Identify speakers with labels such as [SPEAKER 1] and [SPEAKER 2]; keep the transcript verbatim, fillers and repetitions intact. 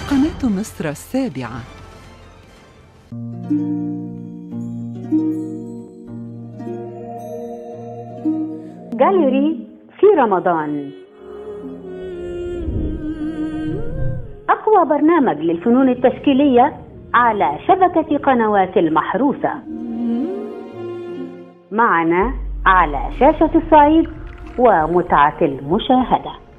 [SPEAKER 1] قناة مصر السابعة.
[SPEAKER 2] جاليري في رمضان، أقوى برنامج للفنون التشكيلية على شبكة قنوات المحروسة. معنا على شاشة الصعيد ومتعة المشاهدة.